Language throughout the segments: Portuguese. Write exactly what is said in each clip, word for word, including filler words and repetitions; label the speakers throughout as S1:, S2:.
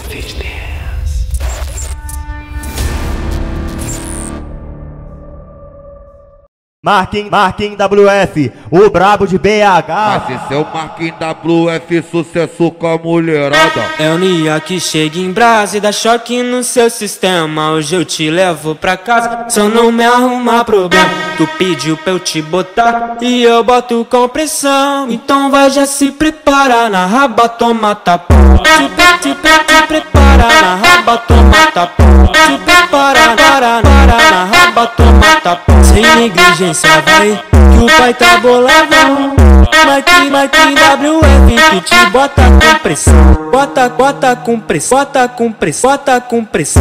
S1: Marquinhos, Marquinhos W F, o brabo de B H.
S2: Mas esse é o Marquinhos W F, sucesso com a mulherada.
S3: É o Nia que chega em brasa e dá choque no seu sistema. Hoje eu te levo pra casa, só não me arruma problema. Tu pediu pra eu te botar e eu boto com pressão. Então vai já se prepara, na raba toma tapão. Te, te, te, te prepara, na raba toma tapão. Te prepara, para, para, na raba toma tapão. Sem negligência vai, que o pai tá boladão. Mike, Mike W F que te bota com pressão. Bota, bota com pressão, bota com pressão, bota com pressão.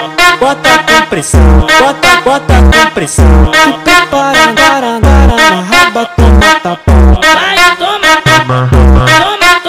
S3: Bota com pressão, bota, bota com pressão. Te prepara, para, para, na raba toma tapão.
S4: Vai, toma, toma, toma,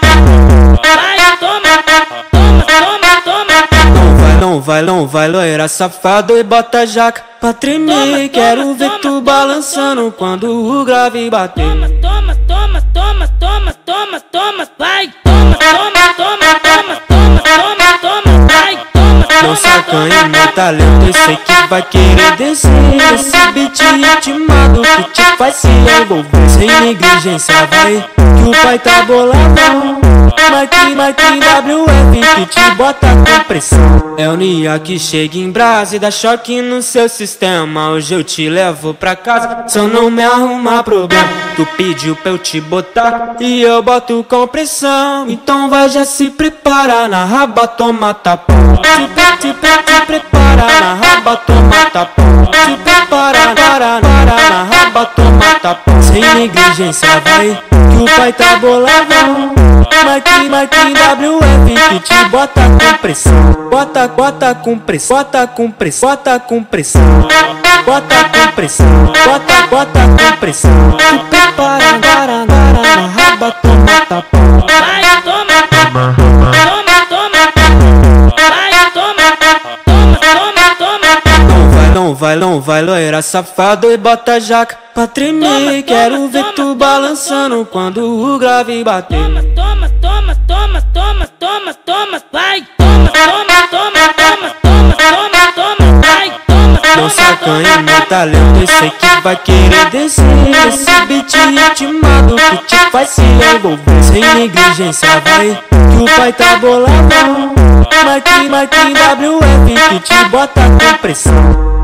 S4: toma. Vai, toma, toma, toma, toma.
S3: Não vai, não vai, não vai, loira safado e bota jaca pra tremer. Quero ver tu balançando quando o grave bater.
S4: Toma, toma, toma, toma, toma, toma, vai, toma, toma, toma, toma, toma, toma, toma, vai, toma,
S3: Não sacanha meu talento, eu sei que vai querer descer. Esse beat ritmado que te faz se envolver. Sem negligência vai, que o pai tá boladão. Mike, Mike W F que te bota com pressão. É o Nia que chega em brasa e dá choque no seu sistema. Hoje eu te levo pra casa, só não me arruma problema. Tu pediu pra eu te botar e eu boto com pressão. Então vai já se prepara, na raba toma tapão. Te, te, te prepara, na raba toma tapão. Te prepara, para, para, na raba toma tapão. Sem negligência vai, que o pai tá boladão. Mike, Mike W F que te bota com pressão. Bota, bota com pressão, bota com pressão, bota com pressão. Bota com pressão, bota, bota com pressão. Te prepara, para, para, na raba toma tapão.
S4: vai, toma, toma, toma. Vai, toma, toma, toma, toma.
S3: Não vai, não vai, não vai, loira safado e bota jaca pra tremer. Quero ver tu balançando quando o grave bater.
S4: Toma, toma, toma, toma, toma, toma, vai, toma, toma, toma, toma, toma, toma, toma, vai, toma,
S3: Não sacanha meu talento, eu sei que vai querer descer. Esse beat ritmado que te faz se envolver. Sem negligência vai, que o pai tá boladão. Mike, Mike W F que te bota com pressão.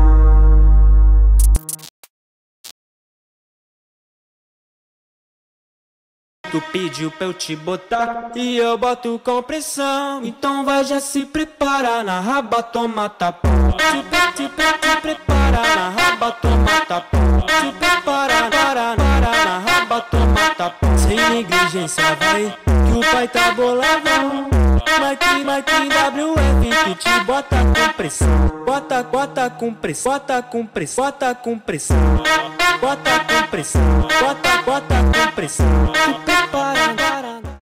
S3: Tu pediu pra eu te botar e eu boto com pressão. Então vai já se prepara, na raba toma tapão. Te, te, te prepara, na raba toma tapão. Te prepara, para, para, na raba toma tapão. Sem negligência vai, que o pai tá boladão. Mike, Mike W F que te bota com pressão. Bota, bota com pressão, bota com pressão, bota com pressão. Bota com pressão, bota, bota com pressão.